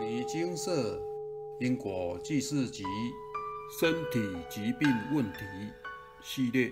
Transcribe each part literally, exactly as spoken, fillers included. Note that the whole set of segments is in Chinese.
尼精舍因果记事集身体疾病问题系列。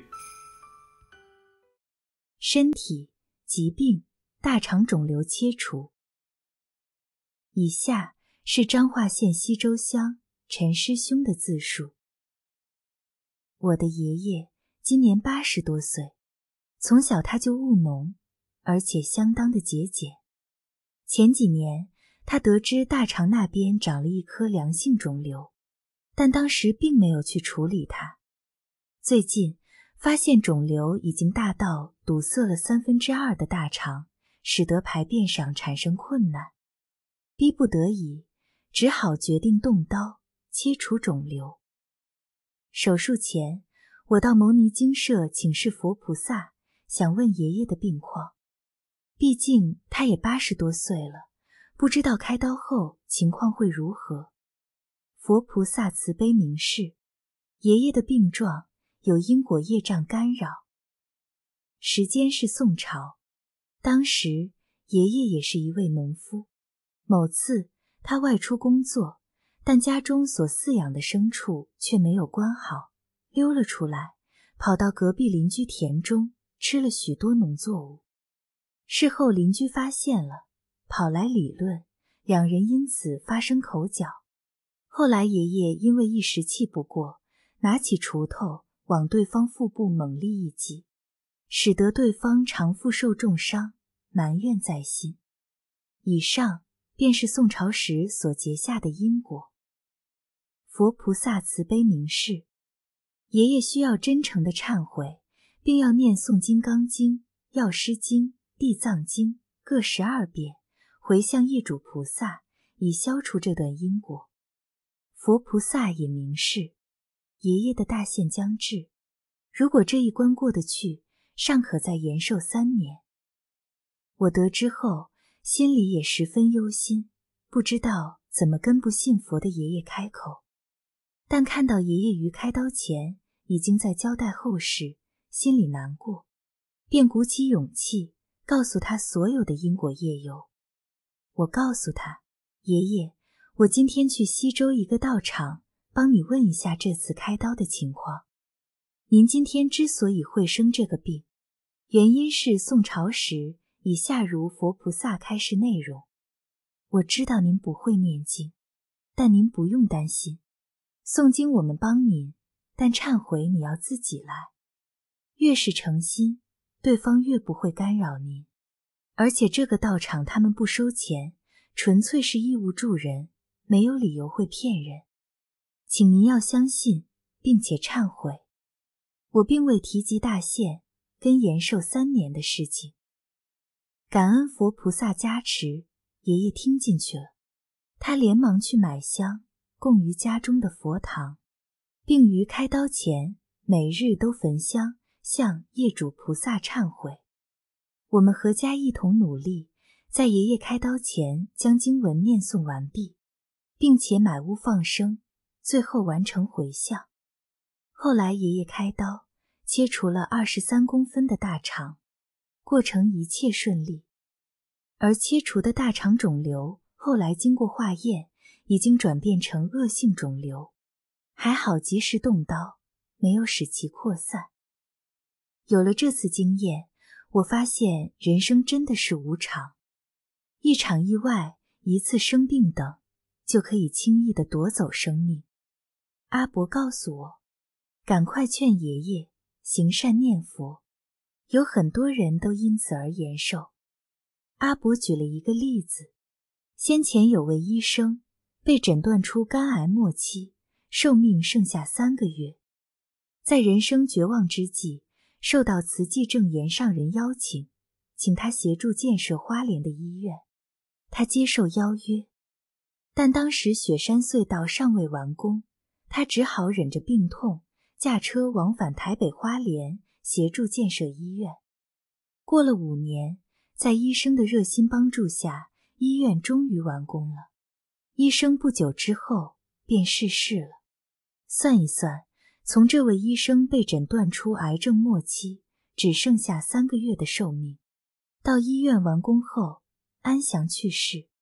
身体疾病大肠肿瘤切除。以下是彰化县西周乡陈师兄的自述。我的爷爷今年八十多岁，从小他就务农，而且相当的节俭。前几年他得知大肠那边长了一颗良性肿瘤，但当时并没有去处理它。最近发现肿瘤已经大到堵塞了三分之二的大肠，使得排便上产生困难，逼不得已只好决定动刀切除肿瘤。手术前，我到牟尼精舍请示佛菩萨，想问爷爷的病况。毕竟他也八十多岁了，不知道开刀后情况会如何。佛菩萨慈悲明示，爷爷的病状有因果业障干扰。时间是宋朝，当时爷爷也是一位农夫。某次他外出工作，但家中所饲养的牲畜却没有关好，溜了出来，跑到隔壁邻居田中吃了许多农作物。事后邻居发现了，跑来理论，两人因此发生口角。后来爷爷因为一时气不过，拿起锄头往对方腹部猛力一击，使得对方肠腹受重伤，埋怨在心。以上便是宋朝时所结下的因果。佛菩萨慈悲明示，爷爷需要真诚的忏悔，并要念诵金刚经、药师经、地藏经各十二遍，回向业主菩萨，以消除这段因果。佛菩萨也明示，爷爷的大限将至，如果这一关过得去，尚可再延寿三年。我得知后，心里也十分忧心，不知道怎么跟不信佛的爷爷开口。但看到爷爷于开刀前已经在交代后事，心里难过，便鼓起勇气告诉他所有的因果业由。我告诉他，爷爷，我今天去西周一个道场帮你问一下这次开刀的情况。您今天之所以会生这个病，原因是宋朝时以下如佛菩萨开示内容。我知道您不会念经，但您不用担心，诵经我们帮您，但忏悔你要自己来。越是诚心，对方越不会干扰您。而且这个道场他们不收钱，纯粹是义务助人，没有理由会骗人。请您要相信，并且忏悔。我并未提及大限跟延寿三年的事情。感恩佛菩萨加持，爷爷听进去了。他连忙去买香供于家中的佛堂，并于开刀前每日都焚香向业主菩萨忏悔。我们合家一同努力，在爷爷开刀前将经文念诵完毕，并且买屋放生，最后完成回向。后来爷爷开刀，切除了二十三公分的大肠，过程一切顺利。而切除的大肠肿瘤后来经过化验，已经转变成恶性肿瘤，还好及时动刀，没有使其扩散。有了这次经验，我发现人生真的是无常，一场意外，一次生病等，就可以轻易地夺走生命。阿伯告诉我，赶快劝爷爷行善念佛，有很多人都因此而延寿。阿伯举了一个例子，先前有位医生被诊断出肝癌末期，寿命剩下三个月，在人生绝望之际，受到慈济正言上人邀请，请他协助建设花莲的医院。他接受邀约，但当时雪山隧道尚未完工，他只好忍着病痛，驾车往返台北花莲，协助建设医院。过了五年，在医生的热心帮助下，医院终于完工了。医生不久之后便逝世了。算一算，从这位医生被诊断出癌症末期，只剩下三个月的寿命，到医院完工后安详去世，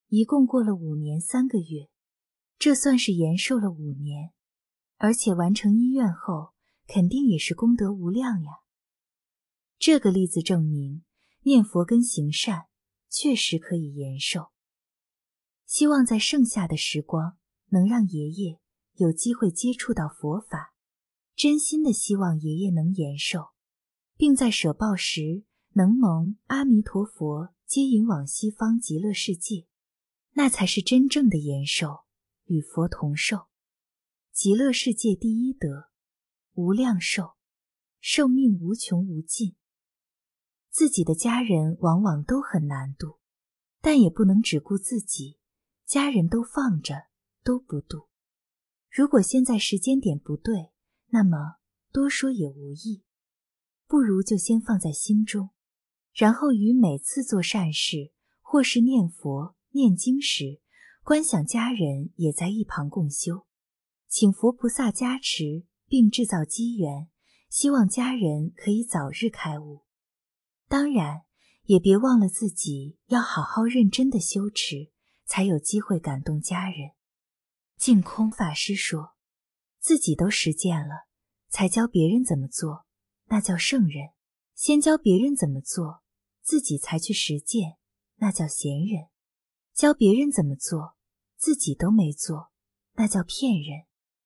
一共过了五年三个月，这算是延寿了五年，而且完成医院后，肯定也是功德无量呀。这个例子证明，念佛跟行善确实可以延寿。希望在剩下的时光，能让爷爷有机会接触到佛法，真心的希望爷爷能延寿，并在舍报时能蒙阿弥陀佛接引往西方极乐世界，那才是真正的延寿，与佛同寿。极乐世界第一德，无量寿，寿命无穷无尽。自己的家人往往都很难度，但也不能只顾自己，家人都放着，都不度。如果现在时间点不对，那么多说也无益，不如就先放在心中，然后于每次做善事或是念佛念经时，观想家人也在一旁共修，请佛菩萨加持，并制造机缘，希望家人可以早日开悟。当然，也别忘了自己要好好认真的修持，才有机会感动家人。净空法师说，自己都实践了，才教别人怎么做，那叫圣人；先教别人怎么做，自己才去实践，那叫贤人；教别人怎么做，自己都没做，那叫骗人。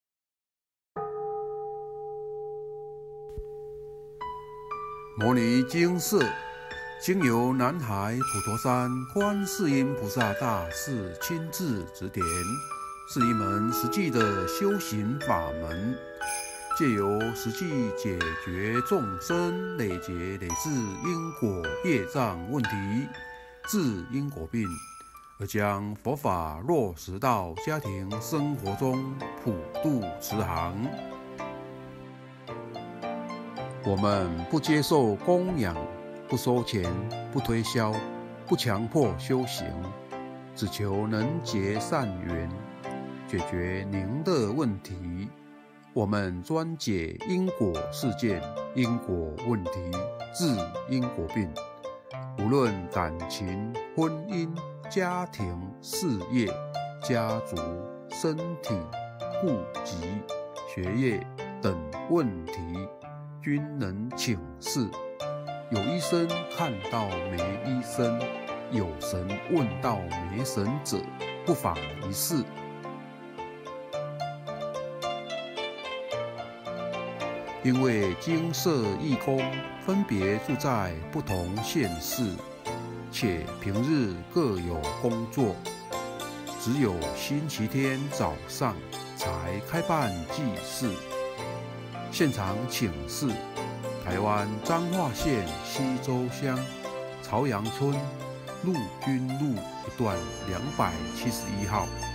摩尼经释经由南海普陀山观世音菩萨大士亲自指点，是一门实际的修行法门，借由实际解决众生累劫累世因果业障问题，治因果病，而将佛法落实到家庭生活中，普度慈航。我们不接受供养，不收钱，不推销，不强迫修行，只求能结善缘，解决您的问题。我们专解因果事件、因果问题，治因果病。无论感情、婚姻、家庭、事业、家族、身体、户籍、学业等问题，均能请示。有医生看到没医生，有神问到没神者，不妨一试。因为精舍义工分别住在不同县市，且平日各有工作，只有星期天早上才开办祭祀。现场请示台湾彰化县溪州乡朝阳村陆军路一段两百七十一号。